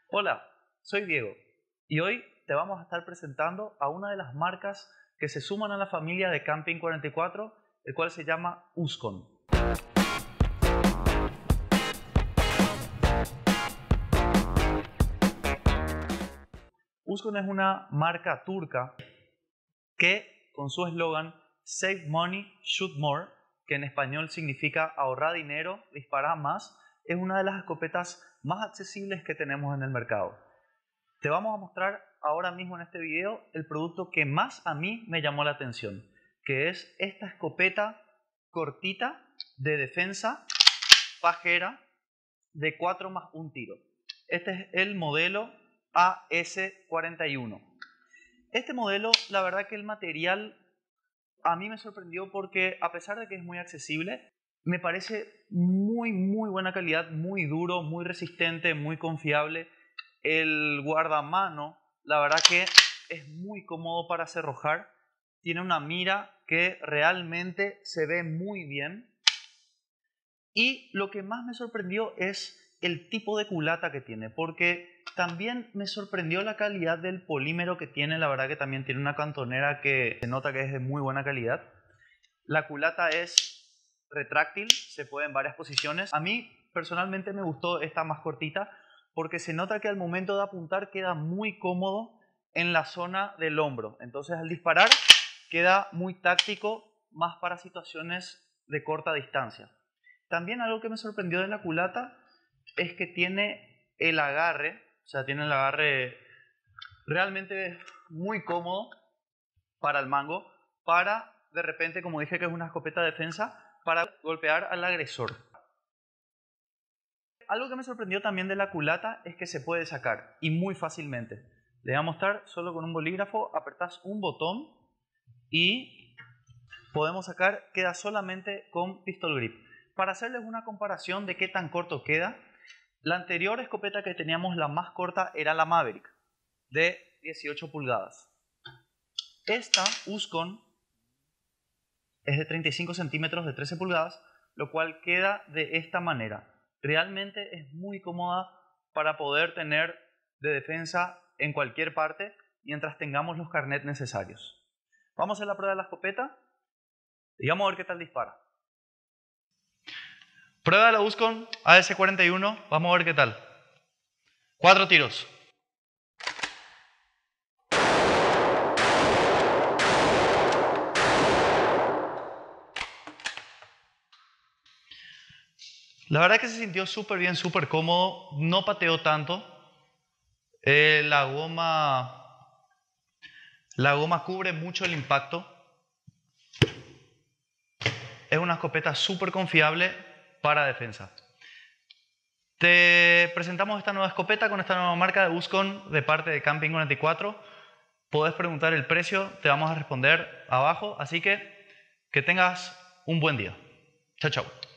Hola, soy Diego y hoy te vamos a estar presentando a una de las marcas que se suman a la familia de Camping 44, el cual se llama Uscon. Uscon es una marca turca que, con su eslogan Save Money, Shoot More, que en español significa ahorrar dinero, disparar más, es una de las escopetas más accesibles que tenemos en el mercado. Te vamos a mostrar ahora mismo en este video el producto que más a mí me llamó la atención, que es esta escopeta cortita de defensa pajera de 4+1 tiro. Este es el modelo AS41. Este modelo, la verdad que el material a mí me sorprendió porque, a pesar de que es muy accesible, me parece muy buena calidad, muy duro, muy resistente, muy confiable. El guardamano, la verdad que es muy cómodo para cerrojar. Tiene una mira que realmente se ve muy bien. Y lo que más me sorprendió es el tipo de culata que tiene, porque también me sorprendió la calidad del polímero que tiene. La verdad que también tiene una cantonera que se nota que es de muy buena calidad. La culata es retráctil, se puede en varias posiciones. A mí personalmente me gustó esta más cortita porque se nota que al momento de apuntar queda muy cómodo en la zona del hombro. Entonces al disparar queda muy táctico, más para situaciones de corta distancia. También algo que me sorprendió de la culata es que tiene el agarre, o sea, tiene el agarre realmente muy cómodo para el mango, para de repente, como dije que es una escopeta de defensa, para golpear al agresor. Algo que me sorprendió también de la culata es que se puede sacar y muy fácilmente. Le voy a mostrar solo con un bolígrafo, apretás un botón y podemos sacar, queda solamente con pistol grip. Para hacerles una comparación de qué tan corto queda, la anterior escopeta que teníamos, la más corta, era la Maverick, de 18 pulgadas. Esta Uscon es de 35 centímetros de 13 pulgadas, lo cual queda de esta manera. Realmente es muy cómoda para poder tener de defensa en cualquier parte mientras tengamos los carnets necesarios. Vamos a hacer la prueba de la escopeta y vamos a ver qué tal dispara. Prueba de la Uscon AS41, vamos a ver qué tal. 4 tiros. La verdad que se sintió súper bien, súper cómodo, no pateó tanto. La goma cubre mucho el impacto. Es una escopeta súper confiable para defensa. Te presentamos esta nueva escopeta con esta nueva marca de Uscon de parte de Camping 44. Podés preguntar el precio, te vamos a responder abajo. Así que tengas un buen día. Chao, chao.